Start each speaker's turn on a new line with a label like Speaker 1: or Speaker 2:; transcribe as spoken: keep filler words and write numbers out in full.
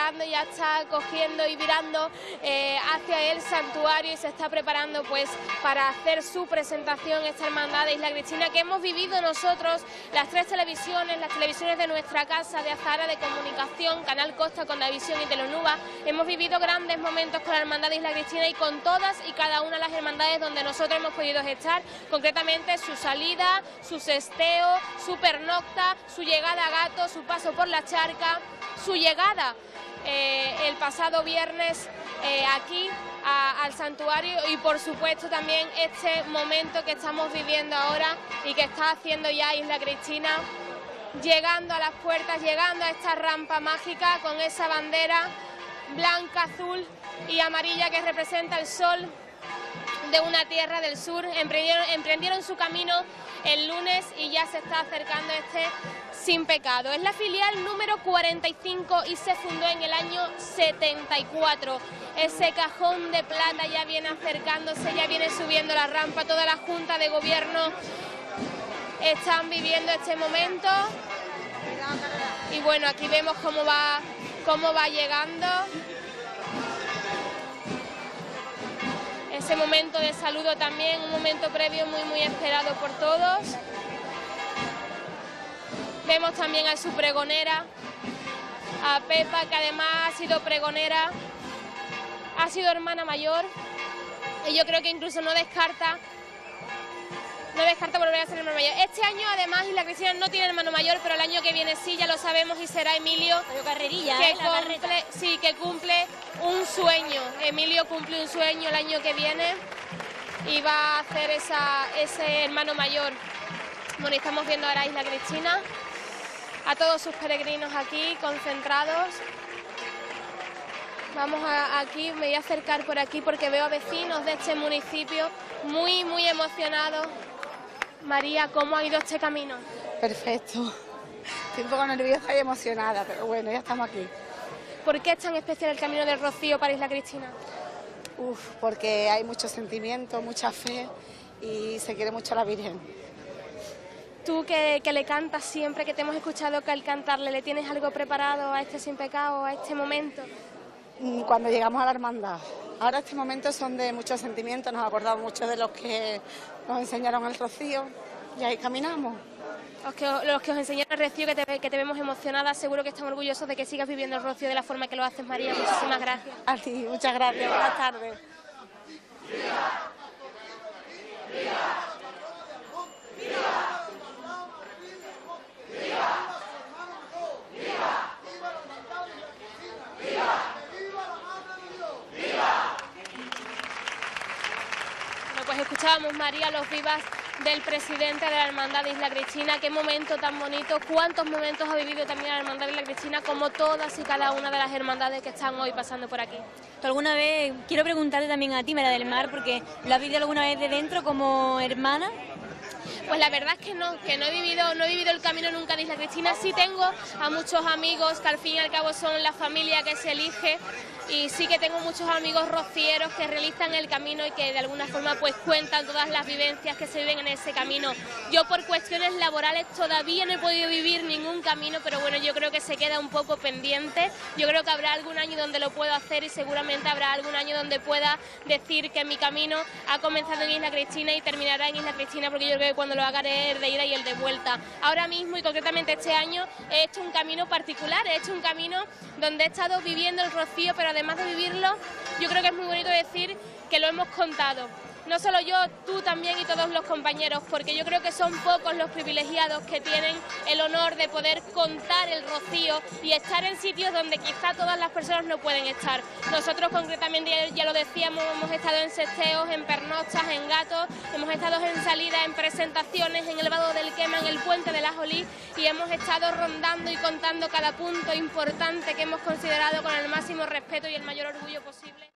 Speaker 1: llegando, ya está cogiendo y virando eh, hacia el santuario y se está preparando pues para hacer su presentación esta hermandad de Isla Cristina que hemos vivido nosotros, las tres televisiones, las televisiones de nuestra casa de Azahara de Comunicación, Canal Costa, Condavisión y Telenuba. Hemos vivido grandes momentos con la hermandad de Isla Cristina y con todas y cada una de las hermandades donde nosotros hemos podido estar, concretamente su salida, su sesteo, su pernocta, su llegada a Gato, su paso por la charca, su llegada eh, el pasado viernes eh, aquí a, al santuario y por supuesto también este momento que estamos viviendo ahora y que está haciendo ya Isla Cristina, llegando a las puertas, llegando a esta rampa mágica con esa bandera blanca, azul y amarilla que representa el sol de una tierra del sur. Emprendieron, emprendieron su camino el lunes y ya se está acercando este Sin Pecado. Es la filial número cuarenta y cinco y se fundó en el año setenta y cuatro. Ese cajón de plata ya viene acercándose, ya viene subiendo la rampa. Toda la Junta de Gobierno están viviendo este momento. Y bueno, aquí vemos cómo va, cómo va llegando. Ese momento de saludo también, un momento previo muy muy esperado por todos. Vemos también a su pregonera, a Pepa, que además ha sido pregonera, ha sido hermana mayor y yo creo que incluso no descarta, no descarta volver a ser hermano mayor. Este año además Isla Cristina no tiene hermano mayor, pero el año que viene sí, ya lo sabemos, y será Emilio,
Speaker 2: Carrerilla,
Speaker 1: que,
Speaker 2: ¿eh? La
Speaker 1: cumple, sí, que cumple un sueño. Emilio cumple un sueño el año que viene y va a hacer esa, ese hermano mayor. Bueno, y estamos viendo ahora a Isla Cristina, a todos sus peregrinos aquí concentrados. Vamos a, aquí, me voy a acercar por aquí porque veo a vecinos de este municipio muy, muy emocionados. María, ¿cómo ha ido este camino?
Speaker 3: Perfecto. Estoy un poco nerviosa y emocionada, pero bueno, ya estamos aquí.
Speaker 1: ¿Por qué es tan especial el Camino del Rocío para Isla Cristina?
Speaker 3: Uf, porque hay mucho sentimiento, mucha fe y se quiere mucho a la Virgen.
Speaker 1: Tú que, que le cantas siempre, que te hemos escuchado que al cantarle, ¿le tienes algo preparado a este Sin Pecado, a este momento?
Speaker 3: Cuando llegamos a la hermandad. Ahora estos momentos son de muchos sentimientos, nos acordamos mucho de los que nos enseñaron el Rocío y ahí caminamos.
Speaker 1: Los que, los que os enseñaron el Rocío, que te, que te vemos emocionada, seguro que están orgullosos de que sigas viviendo el Rocío de la forma que lo haces, María. Muchísimas gracias.
Speaker 3: A ti, muchas gracias. Buenas tardes.
Speaker 1: Pues escuchábamos, María, los vivas del presidente de la Hermandad de Isla Cristina. Qué momento tan bonito, cuántos momentos ha vivido también la Hermandad de Isla Cristina, como todas y cada una de las hermandades que están hoy pasando por aquí.
Speaker 2: ¿Tú alguna vez, quiero preguntarte también a ti, Mera del Mar, porque lo has vivido alguna vez de dentro como hermana?
Speaker 1: Pues la verdad es que no, que no he vivido, no he vivido el camino nunca de Isla Cristina. Sí tengo a muchos amigos que al fin y al cabo son la familia que se elige, y sí que tengo muchos amigos rocieros que realizan el camino y que de alguna forma pues cuentan todas las vivencias que se viven en ese camino. Yo por cuestiones laborales todavía no he podido vivir ningún camino, pero bueno, yo creo que se queda un poco pendiente. Yo creo que habrá algún año donde lo puedo hacer y seguramente habrá algún año donde pueda decir que mi camino ha comenzado en Isla Cristina y terminará en Isla Cristina, porque yo creo que cuando lo haga haré el de ida y el de vuelta. Ahora mismo y concretamente este año he hecho un camino particular, he hecho un camino donde he estado viviendo el Rocío, pero además de vivirlo, yo creo que es muy bonito decir que lo hemos contado. No solo yo, tú también y todos los compañeros, porque yo creo que son pocos los privilegiados que tienen el honor de poder contar el Rocío y estar en sitios donde quizá todas las personas no pueden estar. Nosotros concretamente, ya, ya lo decíamos, hemos estado en sesteos, en pernoctas, en gatos, hemos estado en salidas, en presentaciones, en el Vado del Quema, en el Puente de la Jolí, y hemos estado rondando y contando cada punto importante que hemos considerado con el máximo respeto y el mayor orgullo posible.